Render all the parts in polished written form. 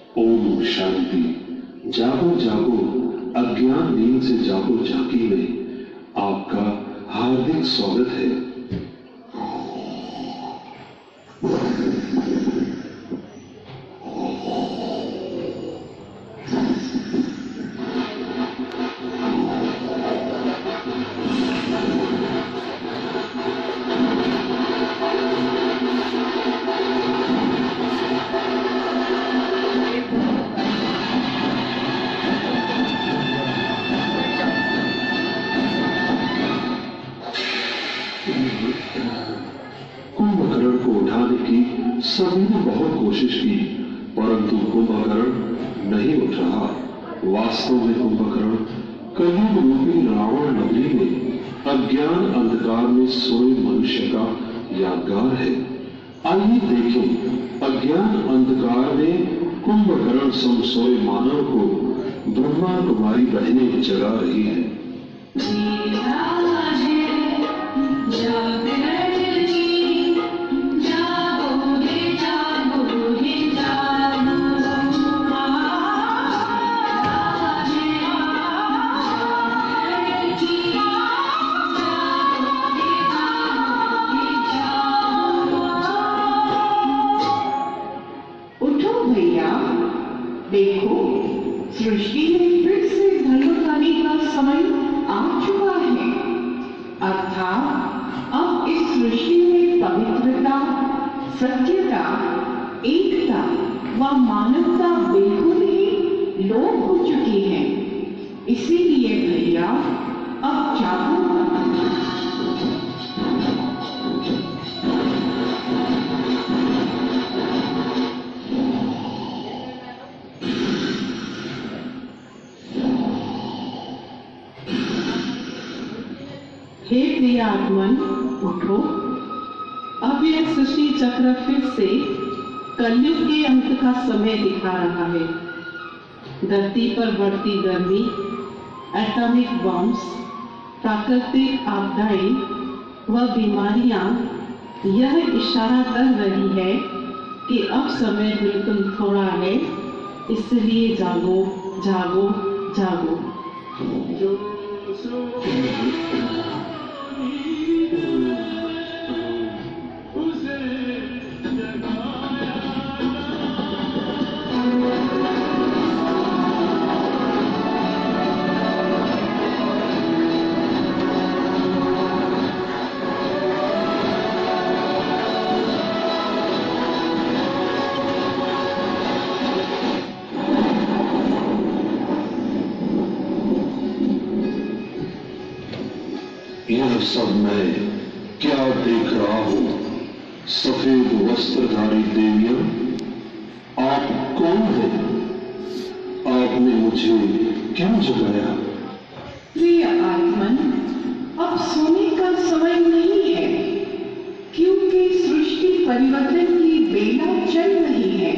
ओम शांति। जागो जागो, अज्ञान नींद से जागो जागी में आपका हार्दिक स्वागत है। कुंभकर्ण को उठाने की सभी ने बहुत कोशिश की, परंतु कुंभकर्ण नहीं उठ रहा। वास्तव में कुंभकर्ण कलयुग रूपी रावण नगरी में अज्ञान अंधकार में सोए मनुष्य का यादगार है। आइए देखें, अज्ञान अंधकार में कुंभकर्ण सम सोए मानव को ब्रह्मा कुमारी बहनें जगा रही है। देखो, सृष्टि में फिर से धनुर्धारी का समय आ चुका है। अर्थात अब इस सृष्टि में पवित्रता, सत्यता, एकता व मानवता बिल्कुल ही लोप हो चुकी है। इसीलिए भैया अब जागो। हे प्रिय आत्मन, उठो। अब यह सृष्टि चक्र फिर से कलयुग के अंत का समय दिखा रहा है। धरती पर बढ़ती गर्मी, एटॉमिक बॉम्ब्स, प्राकृतिक आपदाएं व बीमारियां यह इशारा कर रही है कि अब समय बिल्कुल थोड़ा है। इसलिए जागो जागो जागो। यह सब मैं क्या देख रहा हूं? सफेद वस्त्रधारी देवियां, आप कौन हैं? आपने मुझे क्यों जगाया? प्रिय आत्मन, अब सोने का समय नहीं है, क्योंकि सृष्टि परिवर्तन की बेला चल रही है।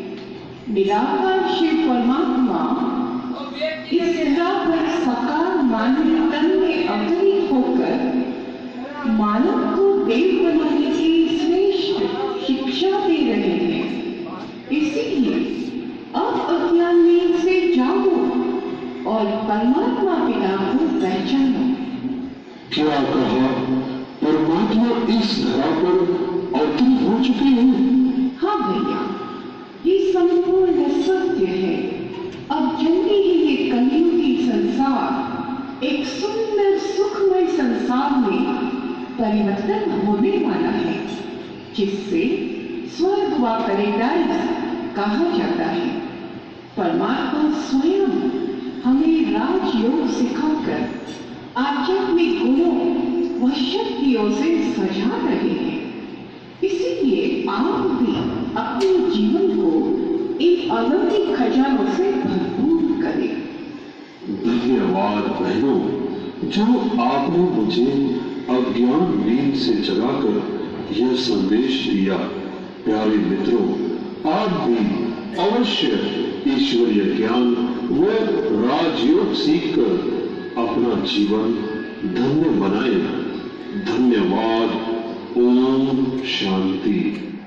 निराकार शिव परमात्मा इस धरा पर साकार मानव तन में अवतरित होकर मानव को देव बनाने की श्रेष्ठ शिक्षा दे रहे हैं। इसीलिए अब अज्ञान नींद से जागो और परमात्मा पिता को पहचानो। क्या कहा? परमात्मा इस धरा पर अवतरित हो चुके हैं? हाँ भैया, ये संपूर्ण सत्य है। अब जल्दी ही ये कलयुगी संसार एक सुंदर सुखमय संसार में परिवर्तन होने वाला है, जिससे स्वर्ग व पैराडाइज कहा जाता है। परमात्मा स्वयं हमें राजयोग सिखाकर आध्यात्मिक गुणों व शक्तियों से सजा रहे हैं। इसीलिए आप भी अपने जीवन को इन अलौकिक खजानों से भरपूर करें। धन्यवाद बहनों, जो आपने मुझे अज्ञान नींद से जगाकर यह संदेश दिया। प्यारे मित्रों, आप भी अवश्य ईश्वरीय ज्ञान व राजयोग सीखकर अपना जीवन धन्य बनाएं। धन्यवाद। ओम शांति।